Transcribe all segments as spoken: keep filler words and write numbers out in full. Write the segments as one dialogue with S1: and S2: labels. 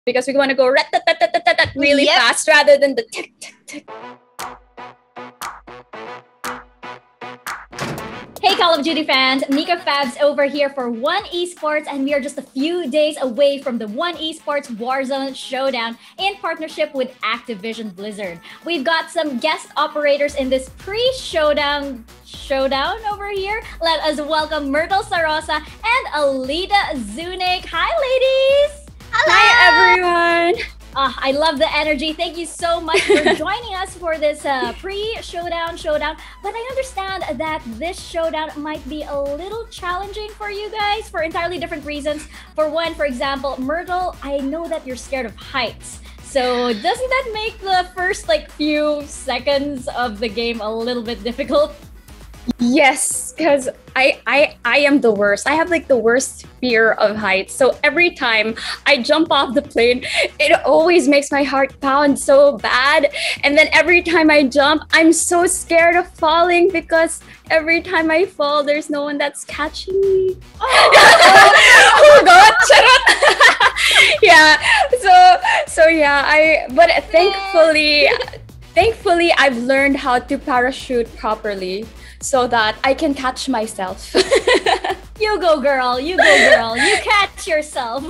S1: because we want to go rat-tat-tat-tat-tat really
S2: Yep.
S1: fast rather than the tick, tick, tick.
S3: Hey Call of Duty fans, Mika Fabs over here for ONE Esports, and we are just a few days away from the ONE Esports Warzone Showdown in partnership with Activision Blizzard. We've got some guest operators in this pre-showdown showdown over here. Let us welcome Myrtle Sarrosa and Alita Zunic. Hi ladies!
S2: Hello.
S1: Hi, everyone.
S3: Ah, I love the energy. Thank you so much for joining us for this uh, pre-showdown showdown. But I understand that this showdown might be a little challenging for you guys for entirely different reasons. For one, for example, Myrtle, I know that you're scared of heights. So doesn't that make the first like few seconds of the game a little bit difficult?
S1: Yes, because I, I I am the worst. I have like the worst fear of heights. So every time I jump off the plane, it always makes my heart pound so bad. And then every time I jump, I'm so scared of falling because every time I fall, there's no one that's catching me. Oh, oh God! Charot! Yeah. So so yeah. I but thankfully, thankfully I've learned how to parachute properly, so that I can catch myself.
S3: You go, girl. You go, girl. You catch yourself.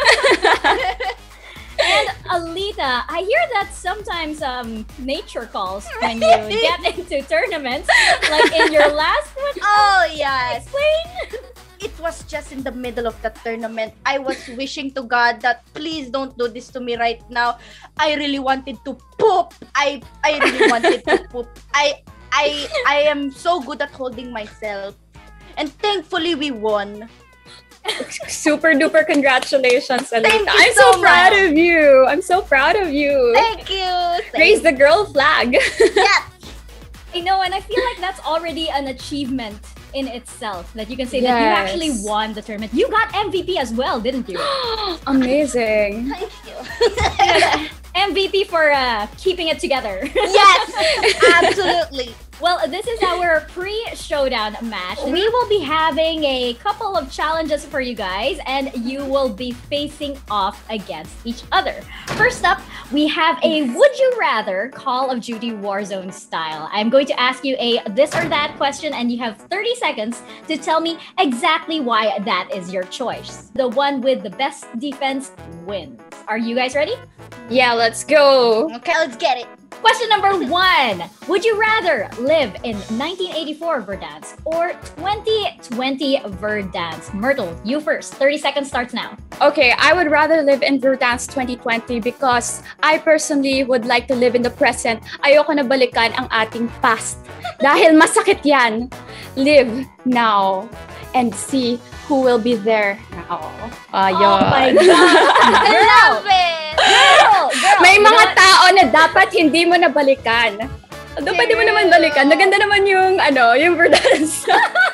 S3: And Alita, I hear that sometimes um, nature calls when you get into tournaments. Like in your last one.
S2: Oh, yes.
S3: Explain.
S2: It was just in the middle of the tournament. I was wishing to God that please don't do this to me right now. I really wanted to poop. I I really wanted to poop. I I I am so good at holding myself. And thankfully we won.
S1: Super duper congratulations, Alita.
S2: Thank you
S1: I'm so,
S2: so
S1: proud
S2: much.
S1: of you. I'm so proud of you.
S2: Thank you.
S1: Raise the girl flag.
S2: Yes.
S3: I know, and I feel like that's already an achievement in itself. That you can say that you
S1: Yes.
S3: actually won the tournament. You got M V P as well, didn't you?
S1: Amazing.
S2: Thank you.
S3: M V P for uh, keeping it together.
S2: Yes, absolutely.
S3: Well, this is our pre-showdown match. We will be having a couple of challenges for you guys, and you will be facing off against each other. First up, we have a Would You Rather Call of Duty Warzone style. I'm going to ask you a this or that question, and you have thirty seconds to tell me exactly why that is your choice. The one with the best defense wins. Are you guys ready?
S1: Yeah, let's go.
S2: Okay, let's get it.
S3: Question number one. Would you rather live in nineteen eighty-four Verdansk or twenty twenty Verdansk? Myrtle, you first. thirty seconds starts now.
S1: Okay, I would rather live in Verdansk twenty twenty because I personally would like to live in the present. Ayoko na balikan ang ating past. Dahil masakit yan. Live now and see who will be there now. Ayun.
S3: Oh my God.
S2: I love it.
S3: Girl, girl.
S1: May
S3: You
S1: mga
S3: know what?
S1: tao na dapat hindi mo na balikan. Although pwede mo naman balikan. Maganda naman yung, ano, yung Verdansk.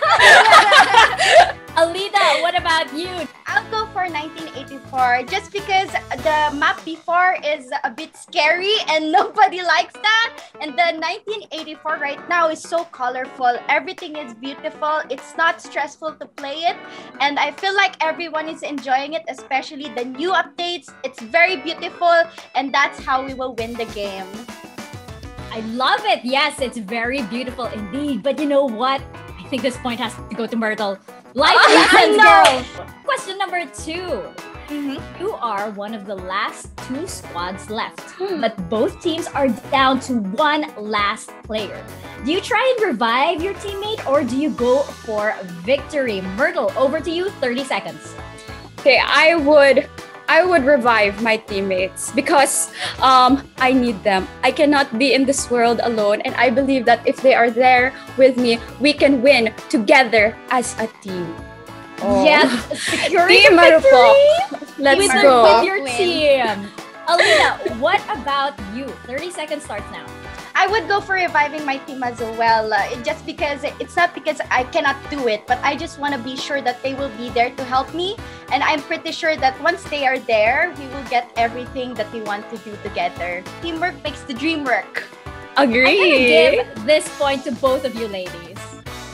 S3: Alita, what about you?
S2: I'll go for nineteen eighty-four just because the map before is a bit scary and nobody likes that. And the nineteen eighty-four right now is so colorful. Everything is beautiful. It's not stressful to play it. And I feel like everyone is enjoying it, especially the new updates. It's very beautiful. And that's how we will win the game.
S3: I love it. Yes, it's very beautiful indeed. But you know what? I think this point has to go to Myrtle. Life
S2: Oh,
S3: lessons,
S2: no.
S3: girl. Question number two.
S2: Mm-hmm.
S3: You are one of the last two squads left, but both teams are down to one last player. Do you try and revive your teammate or do you go for victory? Myrtle, over to you, thirty seconds.
S1: Okay, I would I would revive my teammates because um, I need them. I cannot be in this world alone, and I believe that if they are there with me, we can win together as a team. Oh.
S3: Yes, securing
S1: Team
S3: the victory
S1: Marupok. Let's
S3: with,
S1: go.
S3: with your
S2: Win.
S3: team. Alina, what about you? thirty seconds starts now.
S2: I would go for reviving my team as well. Uh, it- just because it's not because I cannot do it, but I just want to be sure that they will be there to help me. And I'm pretty sure that once they are there, we will get everything that we want to do together. Teamwork makes the dream work.
S3: I'm gonna
S1: Agree.
S3: give this point to both of you ladies.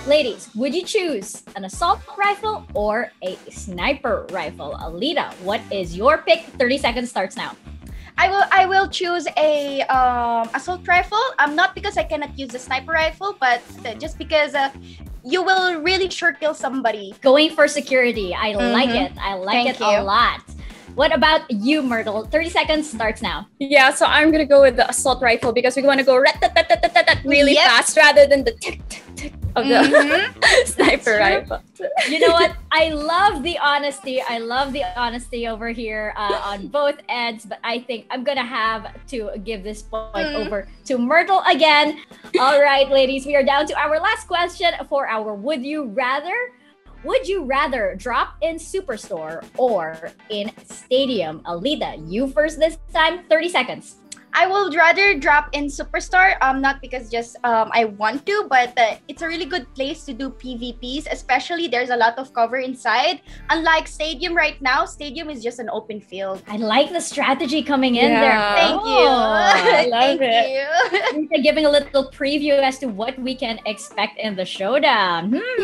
S3: Ladies, would you choose an assault rifle or a sniper rifle? Alita, what is your pick? thirty seconds starts now.
S2: I will I will choose a um, assault rifle. Um, not because I cannot use the sniper rifle, but uh, just because uh, you will really sure kill somebody.
S3: Going for security. I
S2: Mhm.
S3: like it. I like
S2: Thank
S3: it
S2: you.
S3: a lot. What about you, Myrtle? thirty seconds starts now.
S1: Yeah, so I'm gonna go with the assault rifle because we want to go rat-tat-tat-tat-tat really
S2: Yep.
S1: fast rather than the tick tick tick of the
S2: Mhm.
S1: sniper
S3: That's
S1: rifle.
S3: You know what? I love the honesty. I love the honesty over here uh, on both ends, but I think I'm gonna have to give this point
S2: Mm.
S3: over to Myrtle again. All right, ladies, we are down to our last question for our Would You Rather. Would you rather drop in Superstore or in Stadium? Alita, you first this time. thirty seconds.
S2: I would rather drop in Superstar, um, not because just um, I want to, but uh, it's a really good place to do P V Ps, especially there's a lot of cover inside. Unlike Stadium right now, Stadium is just an open field.
S3: I like the strategy coming in
S1: Yeah.
S3: there.
S2: Thank you.
S1: I love
S2: Thank
S1: it.
S2: you.
S3: Alita giving a little preview as to what we can expect in the showdown. Hmm.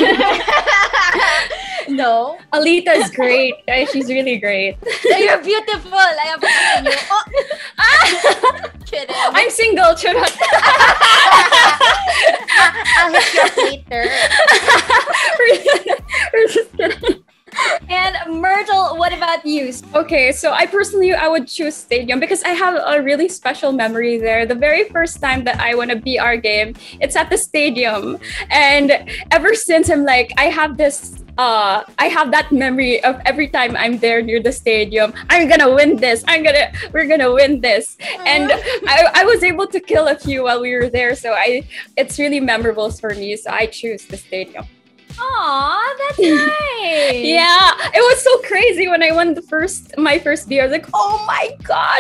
S2: No.
S1: Alita's great. Uh, She's really great.
S2: You're beautiful. I have a crush on you. Oh. Kidding.
S1: I'm single. Charot.
S2: I'll hit you up later.
S1: We're just kidding.
S3: And Myrtle, what about you?
S1: Okay, so I personally I would choose Stadium because I have a really special memory there. The very first time that I won a B R game, it's at the stadium, and ever since I'm like I have this. Uh, I have that memory of every time I'm there near the stadium. I'm gonna win this. I'm gonna. We're gonna win this. And I, I was able to kill a few while we were there. So I, it's really memorable for me. So I choose the stadium.
S3: Aw, that's nice.
S1: Yeah, it was so crazy when I won the first my first beer. I was like, oh my gosh!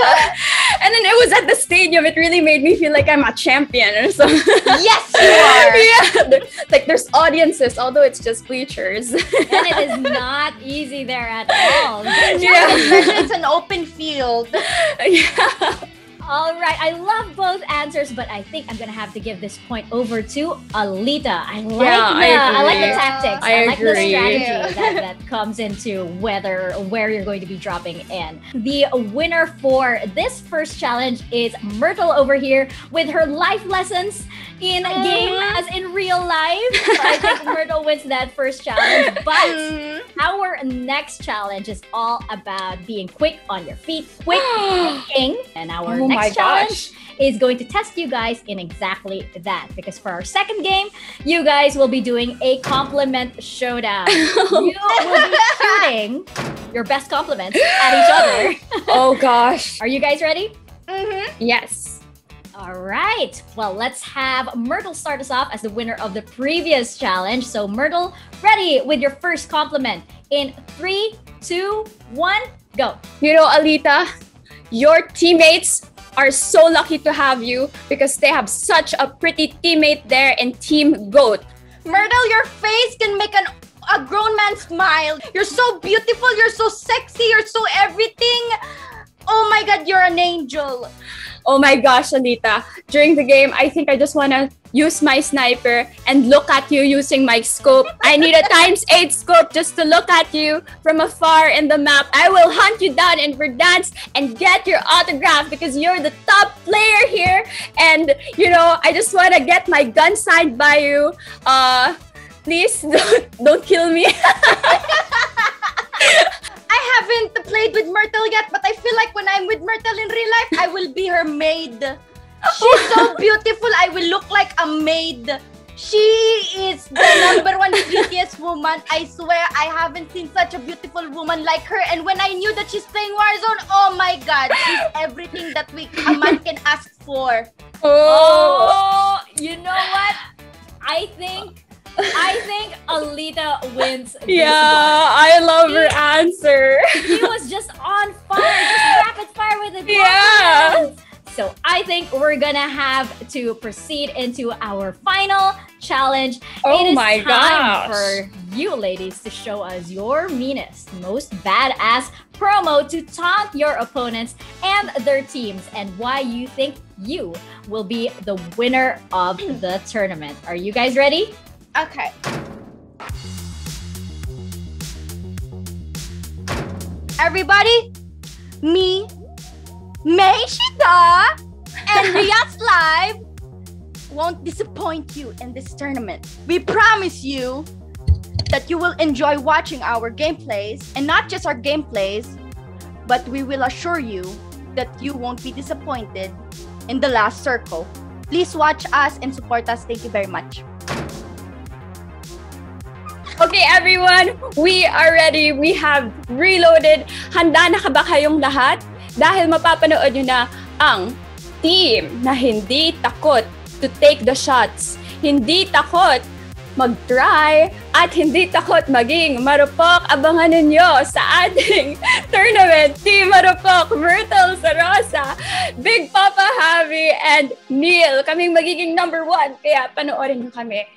S1: And then it was at the stadium. It really made me feel like I'm a champion or something.
S2: Yes, you are.
S1: Yeah, there- like there's audiences, although it's just bleachers.
S3: And it is not easy there at all.
S1: Yeah.
S2: Especially it's an open field.
S1: Yeah.
S3: All right, I love both answers, but I think I'm gonna have to give this point over to Alita. I like
S1: Yeah,
S3: the
S1: I
S3: I, like the
S1: agree.
S3: tactics.
S1: I
S3: like the
S1: agree.
S3: strategy that, that comes into whether where you're going to be dropping in. The winner for this first challenge is Myrtle over here with her life lessons in a game
S2: Mhm.
S3: as in real life. So I think Myrtle wins that first challenge, but
S2: Mhm.
S3: our next challenge is all about being quick on your feet, quick thinking. And our
S1: Oh my
S3: next challenge
S1: gosh.
S3: is going to test you guys in exactly that. Because for our second game, you guys will be doing a compliment showdown. You will be shooting your best compliments at each other.
S1: Oh gosh.
S3: Are you guys ready?
S2: Mhm.
S1: Yes.
S3: All right. Well, let's have Myrtle start us off as the winner of the previous challenge. So, Myrtle, ready with your first compliment in three, two, one, go.
S1: You know, Alita, your teammates are so lucky to have you because they have such a pretty teammate there in Team GOAT.
S2: Myrtle, your face can make an a grown man smile. You're so beautiful. You're so sexy. You're so everything. Oh my God, you're an angel.
S1: Oh my gosh, Alita. During the game, I think I just want to use my sniper and look at you using my scope. I need a times eight scope just to look at you from afar in the map. I will hunt you down in Verdansk and get your autograph because you're the top player here. And, you know, I just want to get my gun signed by you. Uh, please don't, don't kill me.
S2: I haven't played with Myrtle yet, but I feel like when I'm with Myrtle in real life, I will be her maid. She's so beautiful. I will look like a maid. She is the number one prettiest woman. I swear I haven't seen such a beautiful woman like her. And when I knew that she's playing Warzone, oh my God, she's everything that we a man can ask for.
S1: Oh.
S3: Oh, you know what? I think I think Alita wins this
S1: Yeah,
S3: one.
S1: I love her answer.
S3: He was just on fire, just rapid fire with it.
S1: Yeah.
S3: So I think we're gonna have to proceed into our final challenge.
S1: Oh
S3: it is
S1: my
S3: time
S1: gosh.
S3: for you ladies to show us your meanest, most badass promo to taunt your opponents and their teams and why you think you will be the winner of the tournament. Are you guys ready?
S2: Okay. Everybody, me, May Shida, and Riyadh's Live won't disappoint you in this tournament. We promise you that you will enjoy watching our gameplays, and not just our gameplays, but we will assure you that you won't be disappointed in the last circle. Please watch us and support us. Thank you very much.
S1: Okay, everyone, we are ready. We have reloaded. Handa na ka ba kayong lahat? Dahil mapapanood nyo na ang team na hindi takot to take the shots, hindi takot mag-try, at hindi takot maging marupok. Abangan ninyo sa ating tournament. Team Marupok, Myrtle Sarrosa, Big Papa Javi, and Neil. Kaming magiging number one. Kaya panoorin nyo kami.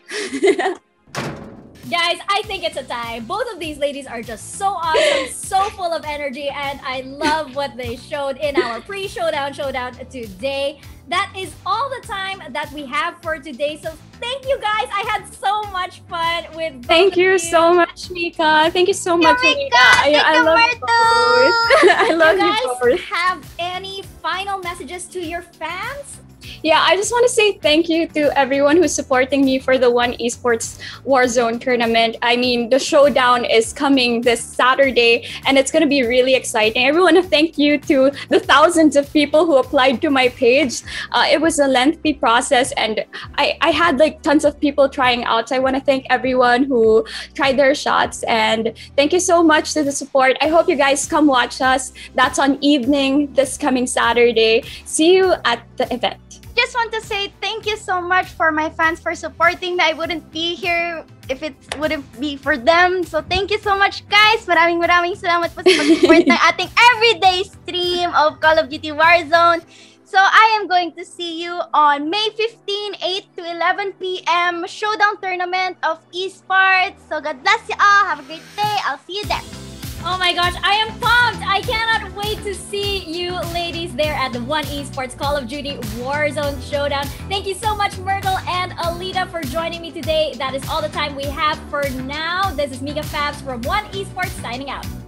S3: Guys, I think it's a tie. Both of these ladies are just so awesome, so full of energy, and I love what they showed in our pre-showdown showdown today. That is all the time that we have for today. So thank you guys. I had so much fun with both
S1: Thank
S3: of
S1: you so much, Mika. Thank you so much,
S2: Mika.
S1: Mika. I,
S2: Thank
S1: I
S2: you,
S1: love
S2: Myrtle.
S1: you. I love
S3: you
S1: you
S3: guys
S1: both.
S3: have any final messages to your fans?
S1: Yeah, I just want to say thank you to everyone who's supporting me for the ONE Esports Warzone tournament. I mean, the showdown is coming this Saturday, and it's going to be really exciting. I want to thank you to the thousands of people who applied to my page. Uh, it was a lengthy process, and I, I had like tons of people trying out. So I want to thank everyone who tried their shots, and thank you so much to the support. I hope you guys come watch us. That's on evening this coming Saturday. See you at the event.
S2: Just want to say thank you so much for my fans for supporting me. I wouldn't be here if it wouldn't be for them. So thank you so much, guys. Maraming maraming salamat po sa pag-support ng ating everyday stream of Call of Duty Warzone. So I am going to see you on May fifteenth, eight to eleven p m Showdown Tournament of Esports. So God bless you all. Have a great day. I'll see you there.
S3: Oh my gosh, I am pumped! I cannot wait to see you ladies there at the ONE Esports Call of Duty Warzone Showdown. Thank you so much, Myrtle and Alita, for joining me today. That is all the time we have for now. This is Mika Fabs from ONE Esports signing out.